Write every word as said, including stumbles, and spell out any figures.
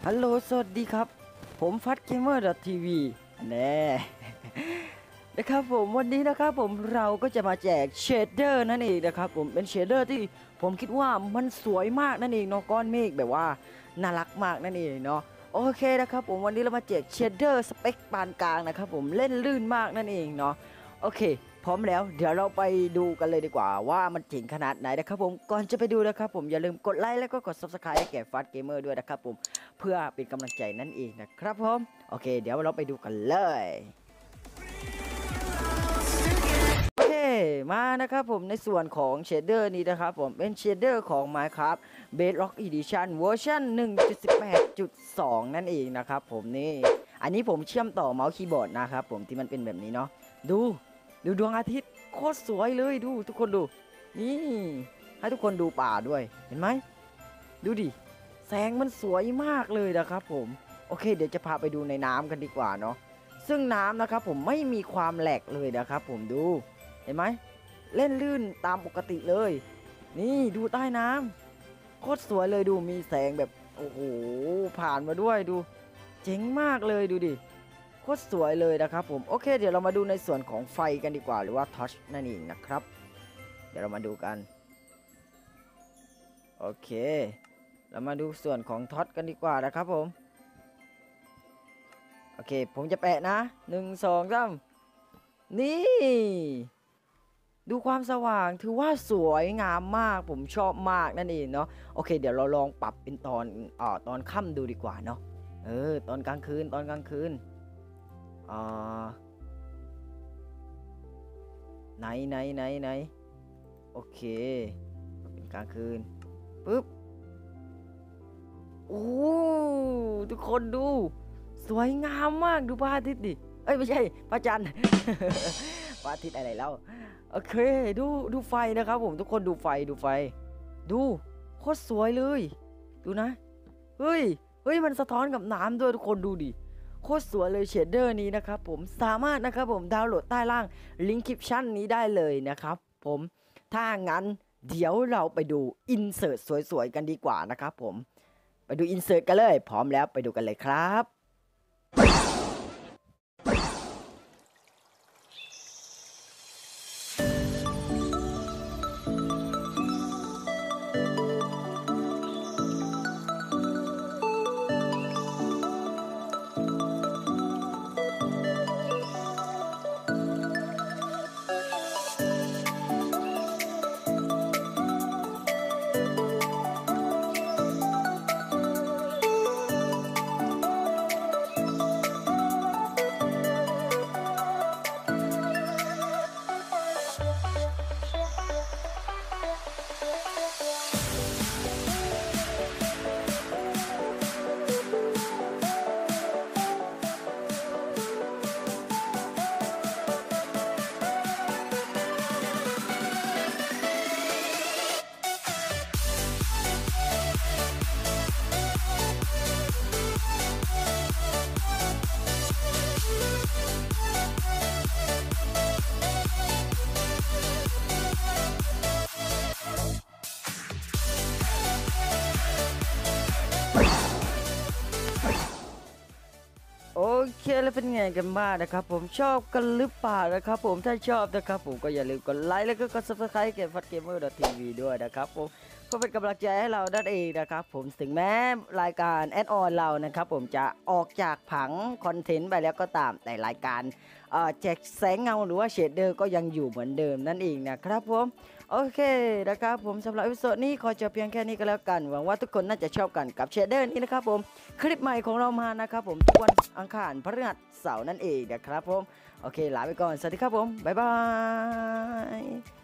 ฮัลโหลสวัสดีครับผมฟัดเกมเมอร์ทีวีแน่นะครับผมวันนี้นะครับผมเราก็จะมาแจกเชดเดอร์นั่นเองนะครับผมเป็นเชดเดอร์ที่ผมคิดว่ามันสวยมากนั่นเองเนาะก้อนเมฆแบบว่าน่ารักมากนั่นเองเนาะโอเคนะครับผมวันนี้เรามาแจกเชดเดอร์สเปคปานกลางนะครับผมเล่นลื่นมากนั่นเองเนาะโอเคพร้อมแล้วเดี๋ยวเราไปดูกันเลยดีกว่าว่ามันเจ๋งขนาดไหนนะครับผมก่อนจะไปดูนะครับผมอย่าลืมกดไลค์แล้วก็กด ซับสไครบ์ ให้แก่ฟัดเกมเมอร์ด้วยนะครับผมเพื่อเป็นกำลังใจนั่นเองนะครับผมโอเคเดี๋ยวเราไปดูกันเลยโอเคมานะครับผมในส่วนของเชดเดอร์นี้นะครับผมเป็นเชดเดอร์ของ Minecraft Bedrock Edition เวอร์ชัน หนึ่งจุดสิบแปดจุดสอง นั่นเองนะครับผมนี่อันนี้ผมเชื่อมต่อเมาส์คีย์บอร์ดนะครับผมที่มันเป็นแบบนี้เนาะดูดูดวงอาทิตย์โคตรสวยเลยดูทุกคนดูนี่ให้ทุกคนดูป่าด้วยเห็นไหมดูดิแสงมันสวยมากเลยนะครับผมโอเคเดี๋ยวจะพาไปดูในน้ำกันดีกว่าเนาะซึ่งน้ำนะครับผมไม่มีความแหลกเลยนะครับผมดูเห็นไหมเล่นลื่นตามปกติเลยนี่ดูใต้น้ำโคตรสวยเลยดูมีแสงแบบโอ้โหผ่านมาด้วยดูเจ๋งมากเลยดูดิโคตรสวยเลยนะครับผมโอเคเดี๋ยวเรามาดูในส่วนของไฟกันดีกว่าหรือว่าทอร์ชนั่นเองนะครับเดี๋ยวเรามาดูกันโอเคเรามาดูส่วนของท็อตกันดีกว่านะครับผมโอเคผมจะแปะนะหนึ่งสองสามนี่ดูความสว่างถือว่าสวยงามมากผมชอบมากนั่นเองเนาะโอเคเดี๋ยวเราลองปรับเป็นตอนอ่าตอนค่ำดูดีกว่าเนาะเออตอนกลางคืนตอนกลางคืนอ่าไหนไหนไหนไหนโอเคเป็นกลางคืนปึ๊บโอ้ทุกคนดูสวยงามมากดูพระอาทิตย์ดิเอ้ยไม่ใช่พระจันทร์ พระอาทิตย์อะไรแล้วโอเคดูดูไฟนะครับผมทุกคนดูไฟดูไฟดูโคตรสวยเลยดูนะเฮ้ยเฮ้ยมันสะท้อนกับน้ำด้วยทุกคนดูดิโคตรสวยเลยเชดเดอร์นี้นะครับผมสามารถนะครับผมดาวน์โหลดใต้ล่างลิงก์คลิปชั่นนี้ได้เลยนะครับผมถ้างั้นเดี๋ยวเราไปดูอินเสิร์ตสวยๆกันดีกว่านะครับผมไปดูอินเสิร์ตกันเลยพร้อมแล้วไปดูกันเลยครับโอเคแล้วเป็นไงกันบ้างนะครับผมชอบกันหรือเปล่านะครับผมถ้าชอบนะครับผมก็อย่าลืมกดไลค์แล้วก็กด ซับสไครบ์ เกมฟัดเกมเมอร์ทีวีด้วยนะครับผมก็เป็นกำลังใจให้เราได้เองนะครับผมถึงแม้รายการแอดออนเรานะครับผมจะออกจากผังคอนเทนต์ไปแล้วก็ตามแต่รายการแจกแสงเงาหรือว่าเชดเดอร์ก็ยังอยู่เหมือนเดิมนั่นเองนะครับผมโอเคนะครับผมสำหรับวิดีโอนี้ขอจบเพียงแค่นี้ก็แล้วกันหวังว่าทุกคนน่าจะชอบกันกับเชดเดอร์นี้นะครับผมคลิปใหม่ของเรามานะครับผมทุกวันอังคารพฤหัสเสาร์นั่นเองนะครับผมโอเคลาไปก่อนสวัสดีครับผมบ๊ายบาย